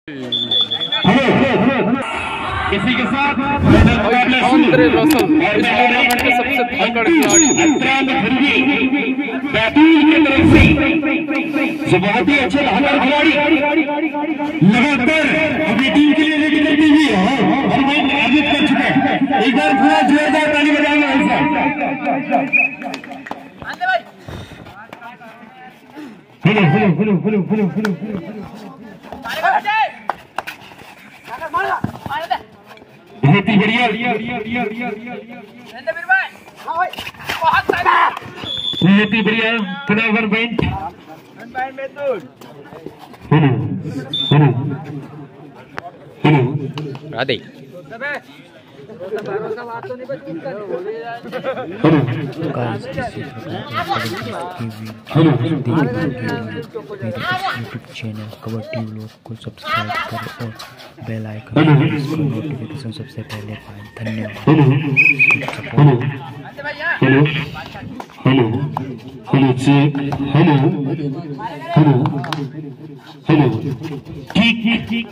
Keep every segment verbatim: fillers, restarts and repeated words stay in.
इसी के साथ फाइनल मुकाबला शुरू और टूर्नामेंट के सबसे धाकड़ खिलाड़ी बैतूल की तरफ से जो बहुत ही अच्छे धाकड़ खिलाड़ी लगातार अपनी टीम के लिए लेकर चलती हुई है और वो अर्जित कर चुके हैं। एक बार पूरा जोरदार ताली बजाएंगे ऐसा। Hello hello hello hello hello hello बहुत ही बढ़िया बहुत ही बढ़िया पुनः one point. Hello hello hello Radhe YouTube channel kabaddi vlog को सब्सक्राइब करो और बेल आइकन नोटिफिकेशन सबसे पहले पाएं। धन्यवाद। Hello hello hello check hello hello hello ठीक ठीक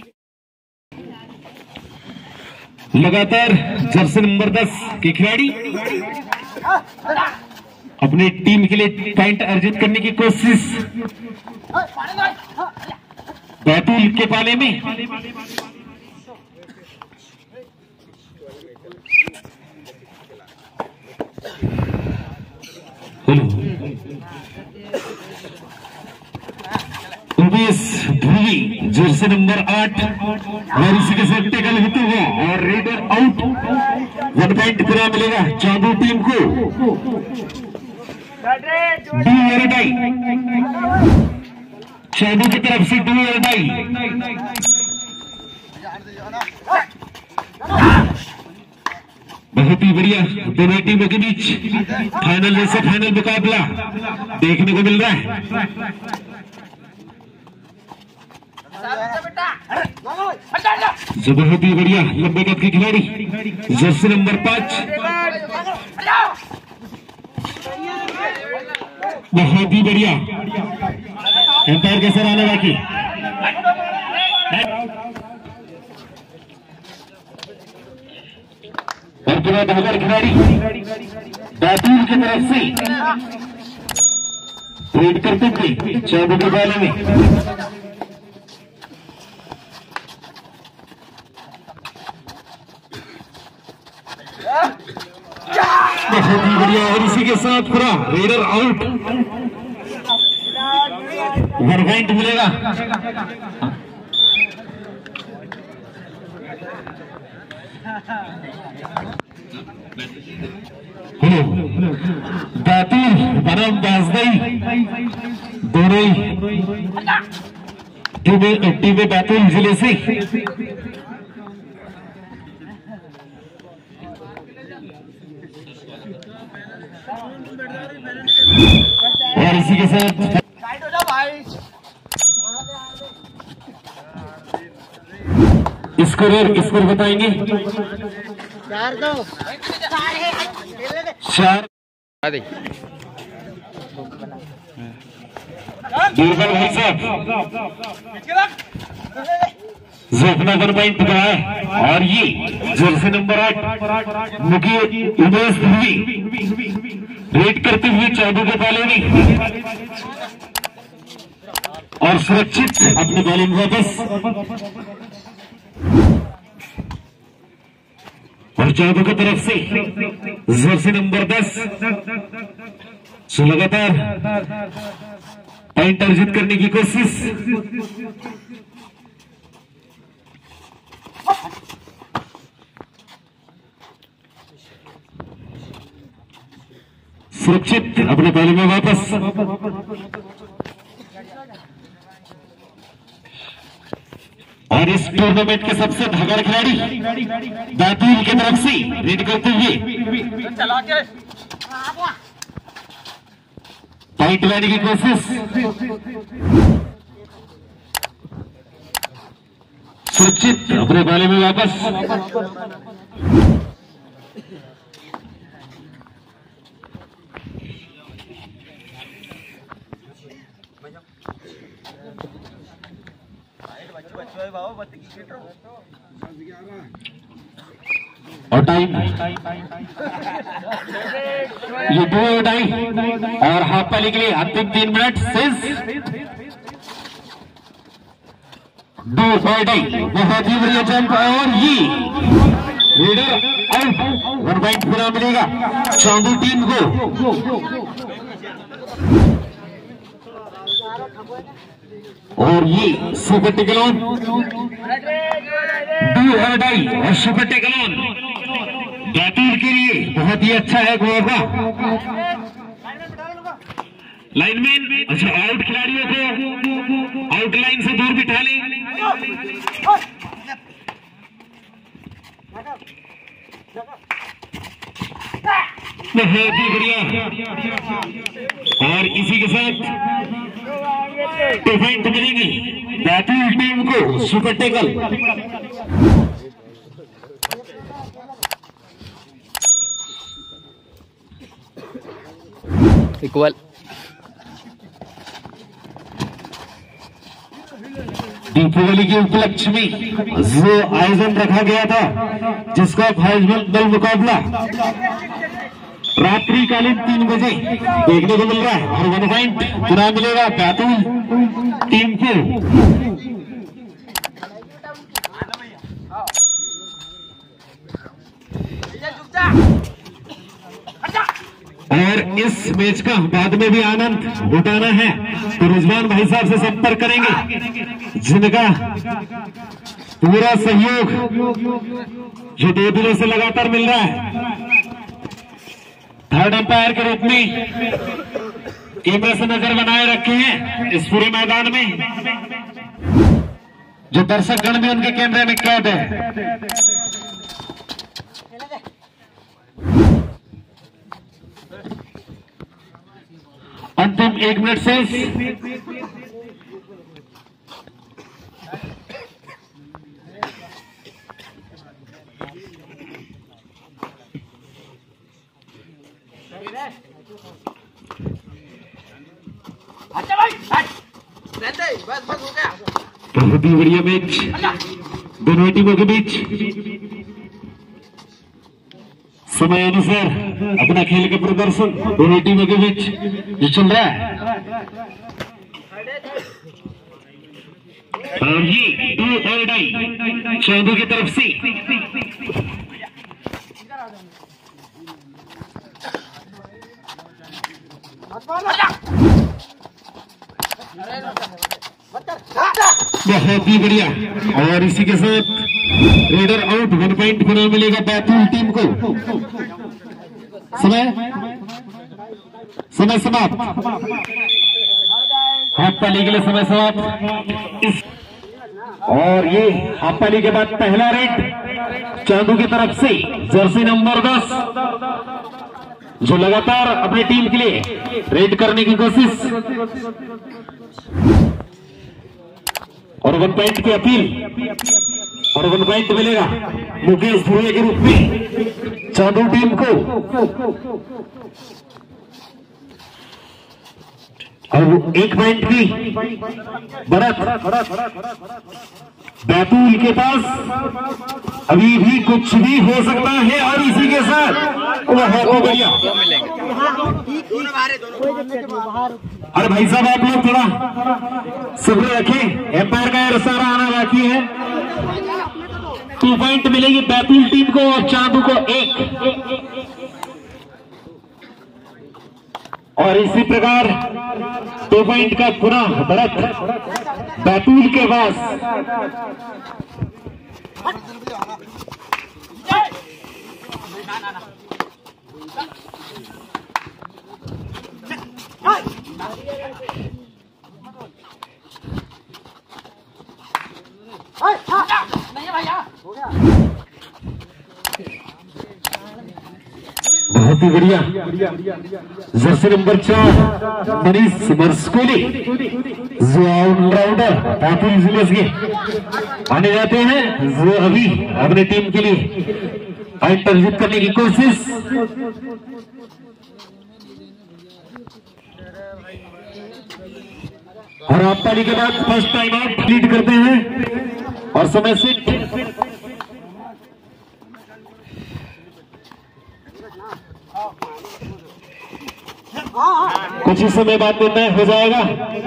लगातार जर्सी नंबर दस के खिलाड़ी अपनी टीम के लिए पॉइंट अर्जित करने की कोशिश बैतूल के पाले में। उन्नीस भूवी जर्सी नंबर आठ और इसी के साथ टेकल होते हुए और रेडर आउट। वन पॉइंट पूरा मिलेगा चांदू टीम को। डू एरडाई चांदू की तरफ से डू एरडाई बहुत ही बढ़िया दोनों टीमों के बीच फाइनल जैसा फाइनल मुकाबला देखने को मिल रहा है। जो बहुत ही बढ़िया लंबे कद के खिलाड़ी जर्सी नंबर पांच बहुत ही बढ़िया एम्पायर कैसे रहने बाकी और पूरा धाकड़ खिलाड़ी बैतूल की तरफ से रेड करते हुए चाबू के बाले में बहुत ही बढ़िया और इसी के साथ पूरा रेडर आउट। वन पॉइंट मिलेगा। हेलो बैतूल बनाम बाजदई दोनों ही टीमें टीमें बैतूल जिले से और इसी के साथ स्कोर स्कोर बताएंगे चार दो चार दुर्बल भाई साहब जो अपना वन पॉइंट पकड़ा है और ये जर्सी नंबर आठ मुकेश उमेश धुवी रेड करते हुए चाबू के पाले में और सुरक्षित अपने पाले में वापस और चाबू की तरफ से जर्सी नंबर दस जो लगातार पॉइंट अर्जित करने की कोशिश सुरक्षित अपने पाले में वापस और इस टूर्नामेंट के सबसे धाकड़ खिलाड़ी बैतूल की तरफ से रेड करते हुए पॉइंट लाने की कोशिश सुरक्षित अपने पाले में वापस और टाइम ये दो टाइम और हाफ पाली के लिए अंतिम तीन मिनट शेष। दो टाइम बहुत ही बढ़िया जंप और ये रीडर आउट। वन पॉइंट पूरा मिलेगा चांदू टीम को। और ये सुपर टेकलॉन दो और डाई और सुपर टेकलॉन बैतूल के लिए बहुत ही अच्छा है गोवा का लाइनमैन। अच्छा आउट खिलाड़ियों को आउटलाइन से दूर बिठा लें। बहुत ही बढ़िया और इसी के साथ पॉइंट मिलेगी बैतूल टीम को सुपर टेकल। इक्वल दीपावली के उपलक्ष्य में जो आयोजन रखा गया था जिसका फाइनल दल मुकाबला रात्रिकालीन तीन बजे देखने को मिल रहा है और वन पॉइंट पूरा मिलेगा बैतूल टीम को। और इस मैच का बाद में भी आनंद उठाना है तो रिजवान भाई साहब से संपर्क करेंगे जिनका पूरा सहयोग जो दो दिनों से लगातार मिल रहा है। थर्ड अंपायर के रूप में कैमरे से नजर बनाए रखे हैं इस पूरे मैदान में। जो दर्शक गण भी उनके कैमरे में कैद है। अंतिम एक मिनट से बहुत ही बढ़िया मैच दोनों टीमों के बीच समय अनुसार अपना खेल का प्रदर्शन दोनों टीमों के बीच जो चल रहा है। और ये दो और डाई चांदू की तरफ से बहुत ही बढ़िया और इसी के साथ रेडर आउट। वन पॉइंट पुनः मिलेगा बैतूल टीम को। समय समय समाप्त। हाफ पाली के लिए समय समाप्त। इस और ये हाफ पाली के बाद पहला रेड चांदू की तरफ से जर्सी नंबर दस जो लगातार अपनी टीम के लिए रेड करने की कोशिश और वन पॉइंट की अपील और वन पॉइंट मिलेगा मुकेश भूरे के रूप में चांदू टीम को। और एक पॉइंट की बढ़त बैतूल के पास अभी भी कुछ भी हो सकता है। और इसी के साथ बहुत बढ़िया। अरे भाई साहब आप लोग थोड़ा सब्र रखें, एम्पायर का इशारा आना बाकी है। टू पॉइंट मिलेगी बैतूल टीम को और चांदू को एक। और इसी प्रकार टू पॉइंट का पुनः बढ़त बैतूल के पास। बहुत ही बढ़िया जर्सी नंबर चार मनीष मरस्कोली जो ऑलराउंडर बैतूल जिले के आने जाते हैं, जो अभी अपने टीम के लिए पॉइंट अर्जित करने की कोशिश। और आप पारी के बाद फर्स्ट टाइम आउट लीड करते हैं। और समय से कुछ ही समय बाद निर्णय हो जाएगा।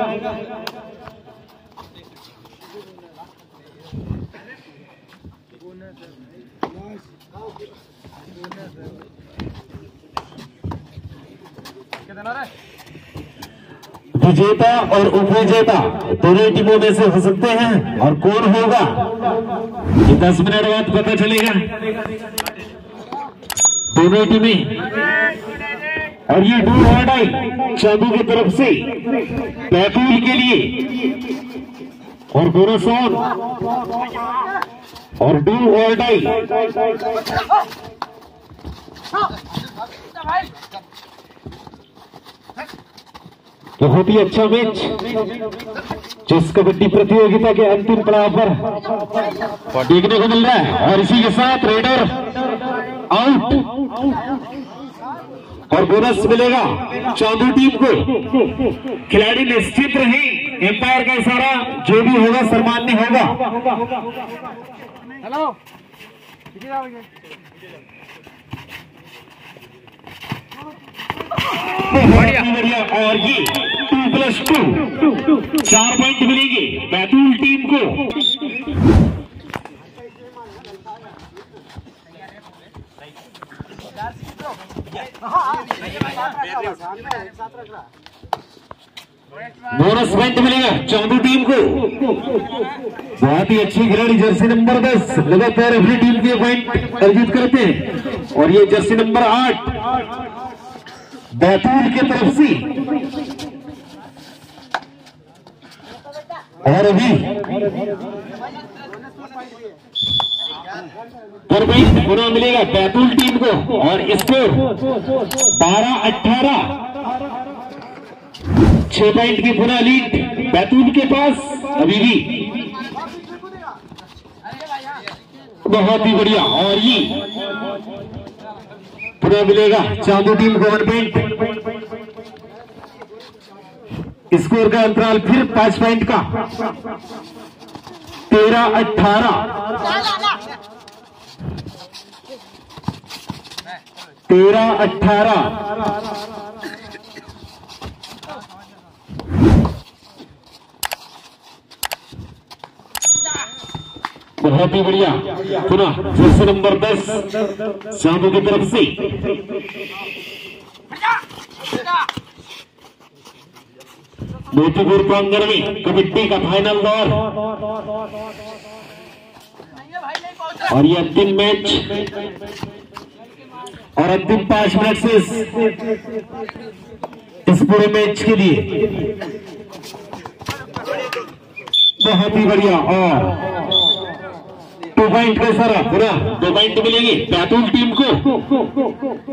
विजेता और उपविजेता दोनों टीमों में से हो सकते हैं, और कौन होगा ये दस मिनट बाद पता चलेगा। दोनों टीमें, और ये डू और डाई चांदू की तरफ से बैतूल के लिए, और दोनों सॉन और डू और डाई। बहुत ही अच्छा मैच जिस कबड्डी प्रतियोगिता के अंतिम पड़ाव पर देखने को मिल रहा है। और इसी के साथ रेडर आउट, और बोनस मिलेगा चांदू टीम को। खिलाड़ी निश्चित रहे, एम्पायर का इशारा जो भी होगा सम्मान्य होगा। हेलो बढ़िया बढ़िया। और ये टू प्लस टू चार पॉइंट मिलेंगे बैतूल टीम को। बोनस पॉइंट मिलेगा चांदू टीम को। बहुत ही अच्छी खिलाड़ी जर्सी नंबर दस लगातार अपनी टीम के पॉइंट अर्जित करते हैं। और ये जर्सी नंबर आठ बैतूल की तरफ से, और अभी पर भाई पुनः मिलेगा बैतूल टीम को। और स्कोर बारह अठारह, छह पॉइंट की पुनः लीड बैतूल के पास अभी भी। बहुत ही बढ़िया। और ये पुनः मिलेगा चांदू टीम को वन पॉइंट। स्कोर का अंतराल फिर पांच पॉइंट का, तेरह अठारह, तेरह अठारह। बहुत ही बढ़िया। पुनः जर्सी नंबर दस चांदू की तरफ से। मोतीपुर प्रांगण में कबड्डी का फाइनल दौर, और ये अंतिम मैच, और अंतिम पांच मिनट से इस, इस पूरे मैच के लिए। बहुत ही बढ़िया। और टू पॉइंट का सारा पूरा दो पॉइंट मिलेंगे बैतूल टीम को।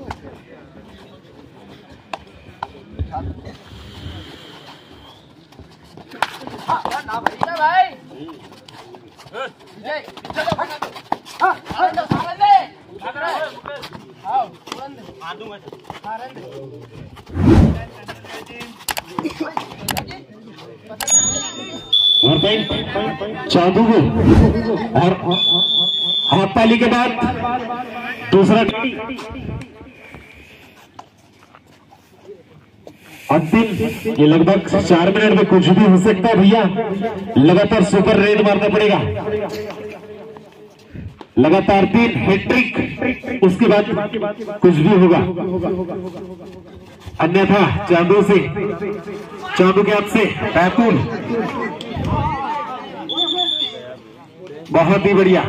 और पॉइंट चांदू को। और हाथ ताली के बाद दूसरा अंतिम, ये लगभग चार मिनट में कुछ भी हो सकता है भैया। लगातार सुपर रेड मारना पड़ेगा, लगातार तीन हैट्रिक, उसके बाद कुछ भी होगा। अन्यथा चांदू से, चांदू के हाथ से बैतूल। बहुत ही बढ़िया।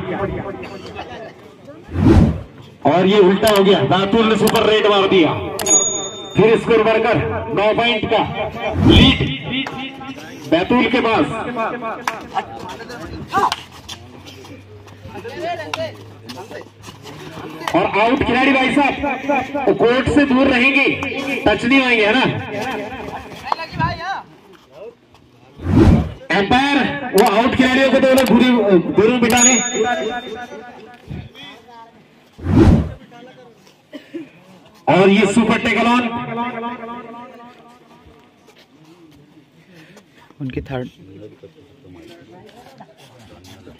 और ये उल्टा हो गया, बैतूल ने सुपर रेड मार दिया। फिर स्कोर बढ़कर नौ पॉइंट का लीड बैतूल के पास। और आउट खिलाड़ी भाई साहब कोर्ट से दूर रहेंगे, टच नहीं होंगे, है ना। एम्पायर वो आउट खिलाड़ियों को दोनों पूरी दोनों बिठा लें। और ये सुपर टेकलॉन उनकी थर्ड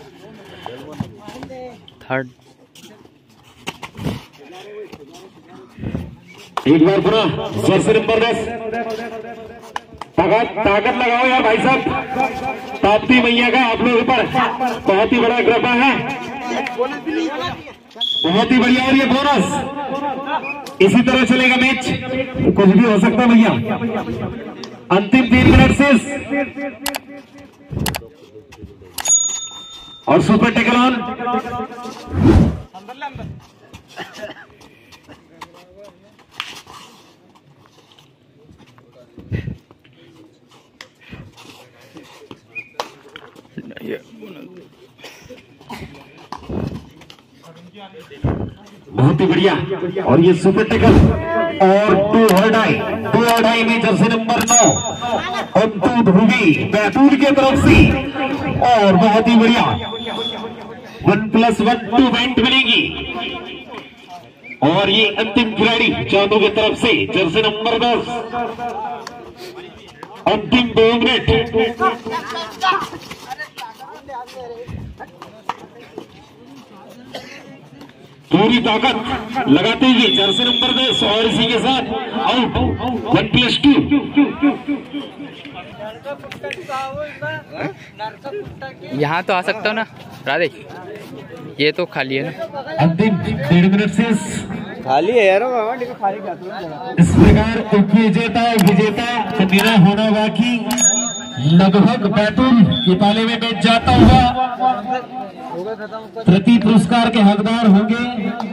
थर्ड एक बार पूरा जर्सी नंबर दस ताकत ताकत लगाओ यार भाई साहब। ताप्ती मैया का आप लोग ऊपर बहुत ही बड़ा कृपा है, बहुत ही बढ़िया। और ये बोनस इसी तरह चलेगा मैच, कुछ भी हो सकता भैया। अंतिम तीन मिनट से और सुपर टेकल ऑन। बहुत ही बढ़िया। और ये सुपर टेकल और टू हर्डाई टू हर्डाई में जर्सी नंबर नौ अंतु ध्रुवी बैतूल के तरफ से। और बहुत ही बढ़िया one plus one two point मिलेगी। और ये अंतिम खिलाड़ी चांदू की तरफ से जर्सी नंबर दस अंतिम दो मिनट। पूरी ताकत लगाते हुए जर्सी नंबर दस और इसी के साथ आउट वन प्लस टू। यहाँ तो आ सकता हो ना राधे, ये तो खाली है ना। अंतिम डेढ़ मिनट से खाली है यार, खाली इस प्रकार उपविजेता विजेता का निर्णय होना बाकी। लगभग बैतूल के पाले में मैच जाता हुआ प्रति पुरस्कार के हकदार होंगे।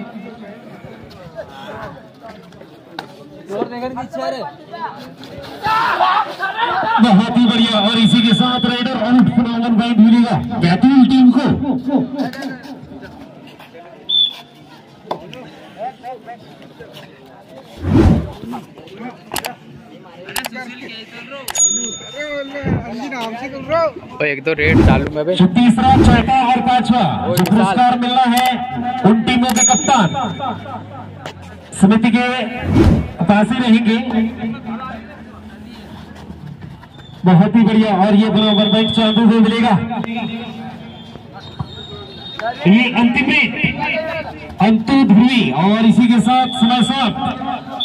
बहुत ही बढ़िया। और इसी के साथ राइडर आउट वन पॉइंट मिलेगा बैतूल टीम को। और एक दो रेट चालू में भी। तीसरा चौथा और पांचवा जो पुरस्कार मिलना है उन टीमों के कप्तान समिति के पास ही रहेंगे। बहुत ही बढ़िया। और ये बराबर बैठ चांदू को मिलेगा। ये अंतिम अंतु ध्रुवी और इसी के साथ समय साथ